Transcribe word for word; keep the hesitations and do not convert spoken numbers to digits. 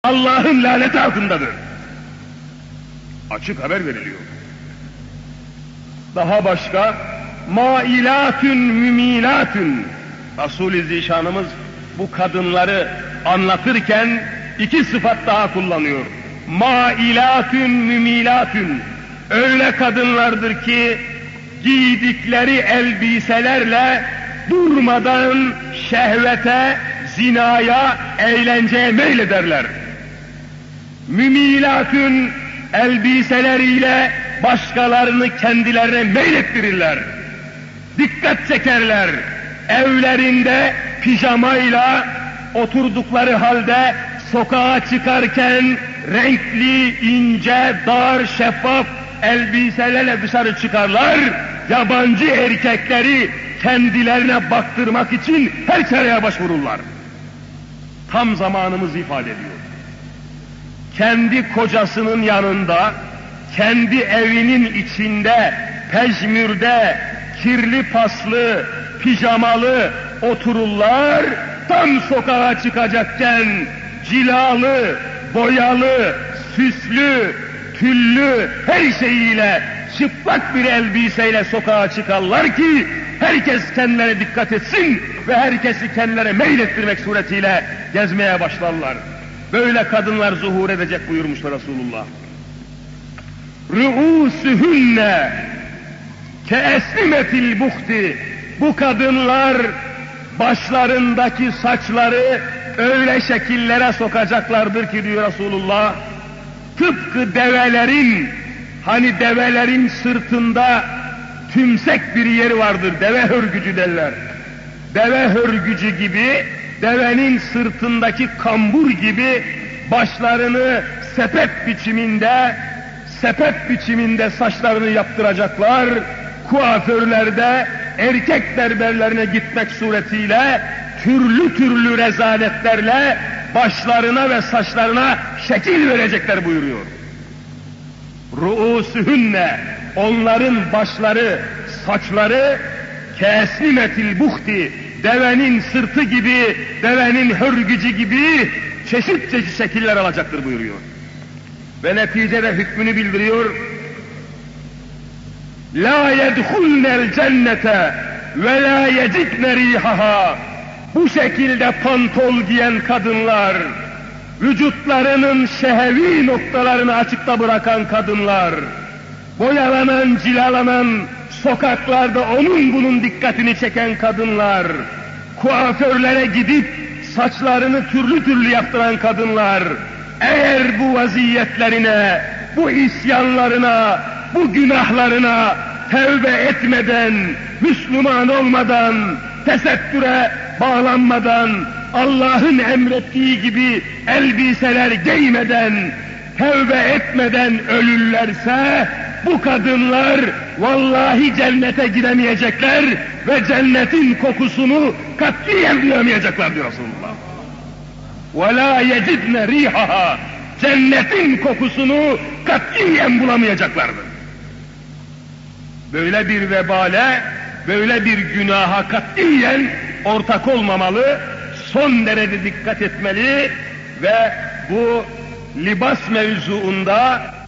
Allah'ın laneti altındadır. Açık haber veriliyor. Daha başka mailatün mümilatün. Resul-i Zişanımız bu kadınları anlatırken iki sıfat daha kullanıyor. Mailatün mümilatün. Öyle kadınlardır ki giydikleri elbiselerle durmadan şehvete, zinaya, eğlenceye meylederler. Mümilatün, elbiseleriyle başkalarını kendilerine meylettirirler. Dikkat çekerler. Evlerinde pijamayla oturdukları halde sokağa çıkarken renkli, ince, dar, şeffaf elbiselerle dışarı çıkarlar. Yabancı erkekleri kendilerine baktırmak için her çareye başvururlar. Tam zamanımız ifade ediyor. Kendi kocasının yanında, kendi evinin içinde, pejmürde, kirli paslı, pijamalı otururlar. Tam sokağa çıkacakken cilalı, boyalı, süslü, tüllü her şeyiyle çıplak bir elbiseyle sokağa çıkarlar ki herkes kendilerine dikkat etsin ve herkesi kendilerine meylettirmek suretiyle gezmeye başlarlar. Böyle kadınlar zuhur edecek buyurmuşlar Resulullah. Rü'ûsühünne keesnimetil buhti. Bu kadınlar başlarındaki saçları öyle şekillere sokacaklardır ki diyor Resulullah, tıpkı develerin, hani develerin sırtında tümsek bir yeri vardır, deve hörgücü derler. Deve hörgücü gibi, devenin sırtındaki kambur gibi başlarını sepet biçiminde, sepet biçiminde saçlarını yaptıracaklar. Kuaförlerde erkek berberlerine gitmek suretiyle türlü türlü rezaletlerle başlarına ve saçlarına şekil verecekler buyuruyor. Ru'usühünne, onların başları, saçları keesnimetil buhti, devenin sırtı gibi, devenin hörgücü gibi çeşit çeşit şekiller alacaktır buyuruyor. Ve neticede hükmünü bildiriyor. La yedhulnel cennete ve la yecidne rihaha. Bu şekilde pantol giyen kadınlar, vücutlarının şehevi noktalarını açıkta bırakan kadınlar, boyalanan, cilalanan, sokaklarda onun bunun dikkatini çeken kadınlar, kuaförlere gidip saçlarını türlü türlü yaptıran kadınlar, eğer bu vaziyetlerine, bu isyanlarına, bu günahlarına tevbe etmeden, Müslüman olmadan, tesettüre bağlanmadan, Allah'ın emrettiği gibi elbiseler giymeden, tevbe etmeden ölürlerse, bu kadınlar vallahi cennete gidemeyecekler ve cennetin kokusunu katiyen duyamayacaklar diyor Resulullah. وَلَا يَجِدْنَ رِيحَهَا. Cennetin kokusunu katiyen bulamayacaklardır. Böyle bir vebale, böyle bir günaha katiyen ortak olmamalı, son derece dikkat etmeli ve bu libas mevzuunda